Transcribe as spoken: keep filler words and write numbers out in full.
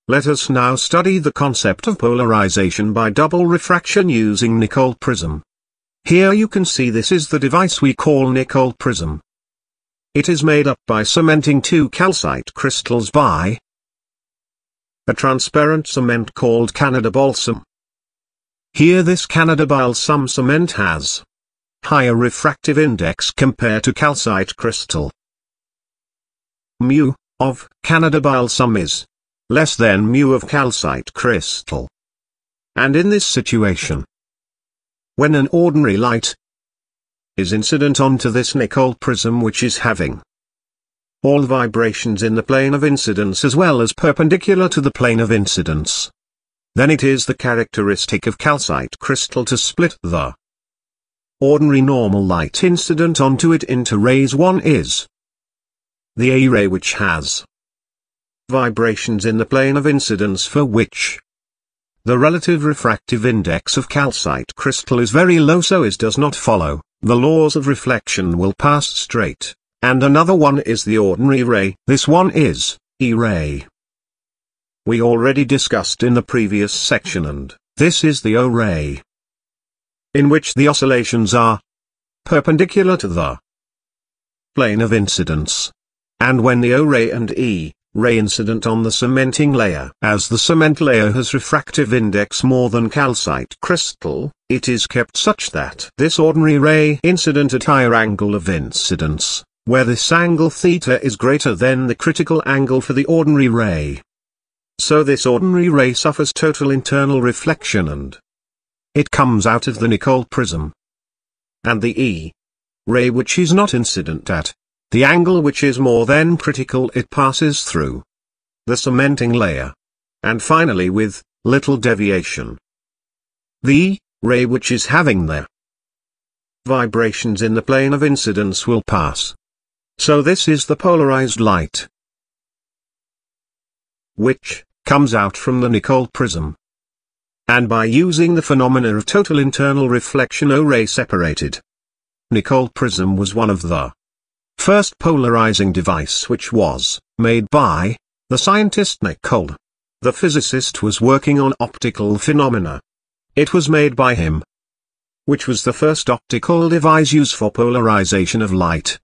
Let us now study the concept of polarization by double refraction using Nicole Prism. Here you can see this is the device we call Nicole Prism. It is made up by cementing two calcite crystals by a transparent cement called Canada balsam. Here this Canada balsam cement has higher refractive index compared to calcite crystal. Mu of Canada balsam is less than mu of calcite crystal. And in this situation, when an ordinary light is incident onto this Nicole prism, which is having all vibrations in the plane of incidence as well as perpendicular to the plane of incidence, then it is the characteristic of calcite crystal to split the ordinary normal light incident onto it into rays. One is the A ray, which has vibrations in the plane of incidence for which the relative refractive index of calcite crystal is very low, so it does not follow the laws of reflection, will pass straight. And another one is the ordinary ray. This one is E ray. We already discussed in the previous section, and this is the O ray, in which the oscillations are perpendicular to the plane of incidence. And when the O ray and E ray incident on the cementing layer, as the cement layer has refractive index more than calcite crystal, it is kept such that this ordinary ray incident at higher angle of incidence, where this angle theta is greater than the critical angle for the ordinary ray. So this ordinary ray suffers total internal reflection and it comes out of the Nicole prism. And the E ray, which is not incident at the angle which is more than critical, it passes through the cementing layer. And finally, with little deviation, the E ray, which is having the vibrations in the plane of incidence, will pass. So this is the polarized light, which comes out from the Nicole prism. And by using the phenomena of total internal reflection, O ray separated, Nicole prism was one of the first polarizing device which was made by the scientist Nicol. The physicist was working on optical phenomena. It was made by him, which was the first optical device used for polarization of light.